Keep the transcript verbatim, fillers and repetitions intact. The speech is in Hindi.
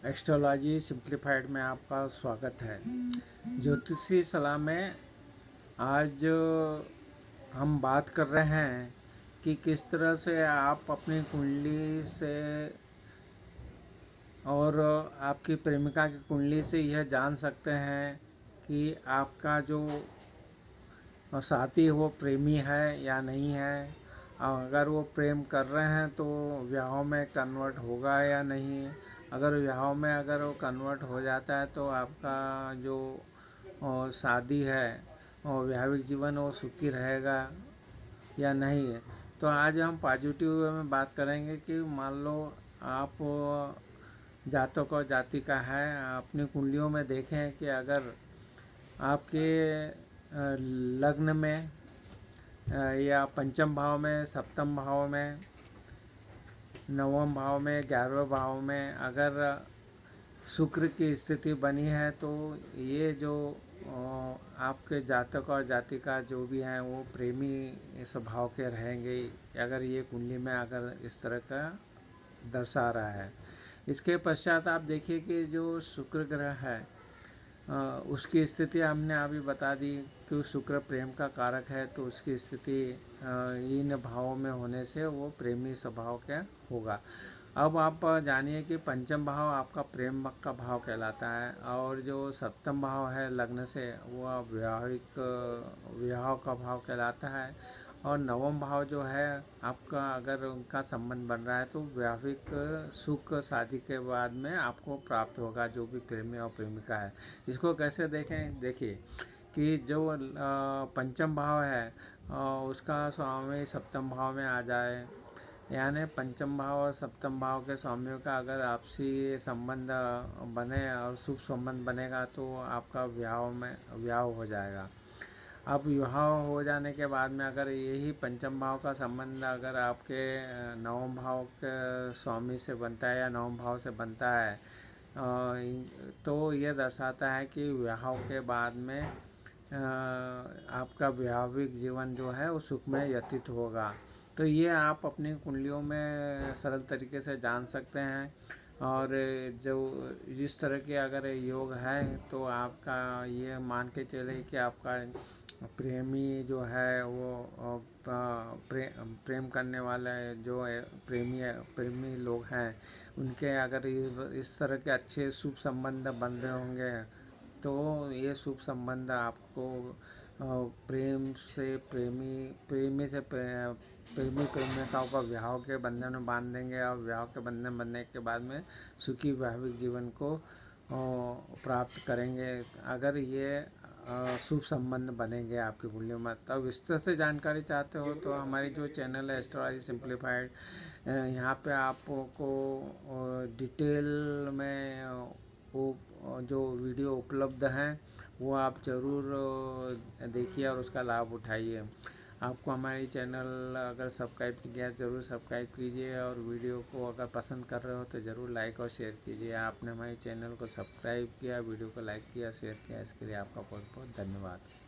एस्ट्रोलॉजी सिंप्लीफाइड में आपका स्वागत है। ज्योतिषी सलाह में आज हम बात कर रहे हैं कि किस तरह से आप अपनी कुंडली से और आपकी प्रेमिका की कुंडली से यह जान सकते हैं कि आपका जो साथी वो प्रेमी है या नहीं है। अगर वो प्रेम कर रहे हैं तो विवाह में कन्वर्ट होगा या नहीं। अगर विवाह में अगर वो कन्वर्ट हो जाता है तो आपका जो शादी है और वैवाहिक जीवन वो सुखी रहेगा या नहीं है। तो आज हम पॉजिटिव वे में बात करेंगे कि मान लो आप जातक और जाति का है, अपनी कुंडलियों में देखें कि अगर आपके लग्न में या पंचम भाव में, सप्तम भाव में, नवम भाव में, ग्यारहवें भाव में अगर शुक्र की स्थिति बनी है तो ये जो आपके जातक और जाति का जो भी हैं वो प्रेमी स्वभाव के रहेंगे, अगर ये कुंडली में अगर इस तरह का दर्शा रहा है। इसके पश्चात आप देखिए कि जो शुक्र ग्रह है आ, उसकी स्थिति हमने अभी बता दी कि शुक्र प्रेम का कारक है, तो उसकी स्थिति इन भावों में होने से वो प्रेमी स्वभाव का होगा। अब आप जानिए कि पंचम भाव आपका प्रेम का भाव कहलाता है और जो सप्तम भाव है लग्न से वो वैवाहिक विवाह का भाव कहलाता है और नवम भाव जो है आपका अगर उनका संबंध बन रहा है तो वैवाहिक सुख शादी के बाद में आपको प्राप्त होगा जो भी प्रेमी और प्रेमिका है। इसको कैसे देखें, देखिए कि जो पंचम भाव है उसका स्वामी सप्तम भाव में आ जाए, यानी पंचम भाव और सप्तम भाव के स्वामियों का अगर आपसी संबंध बने और शुभ संबंध बनेगा तो आपका विवाह में विवाह हो जाएगा। अब विवाह हो जाने के बाद में अगर यही पंचम भाव का संबंध अगर आपके नवम भाव के स्वामी से बनता है या नवम भाव से बनता है तो ये दर्शाता है कि विवाह के बाद में आपका वैवाहिक जीवन जो है वो सुख में व्यतीत होगा। तो ये आप अपनी कुंडलियों में सरल तरीके से जान सकते हैं और जो जिस तरह के अगर योग है तो आपका ये मान के चले कि आपका प्रेमी जो है वो प्रे, प्रेम करने वाले जो प्रेमी प्रेमी लोग हैं उनके अगर इस तरह के अच्छे शुभ संबंध बन रहे होंगे तो ये शुभ संबंध आपको प्रेम से प्रेमी प्रेमी से प्रेमी प्रेमिकाओं का विवाह के बंधन में बांध देंगे और विवाह के बंधन बनने के बाद में सुखी वैवाहिक जीवन को प्राप्त करेंगे अगर ये शुभ संबंध बनेंगे आपकी कुंडली में। तब विस्तृत से जानकारी चाहते हो तो हमारी जो चैनल है एस्ट्रोलॉजी सिंप्लीफाइड, यहाँ पे आपको डिटेल में वो जो वीडियो उपलब्ध हैं वो आप ज़रूर देखिए और उसका लाभ उठाइए। आपको हमारी चैनल अगर सब्सक्राइब किया ज़रूर सब्सक्राइब कीजिए और वीडियो को अगर पसंद कर रहे हो तो ज़रूर लाइक और शेयर कीजिए। आपने हमारे चैनल को सब्सक्राइब किया, वीडियो को लाइक किया, शेयर किया, इसके लिए आपका बहुत बहुत धन्यवाद।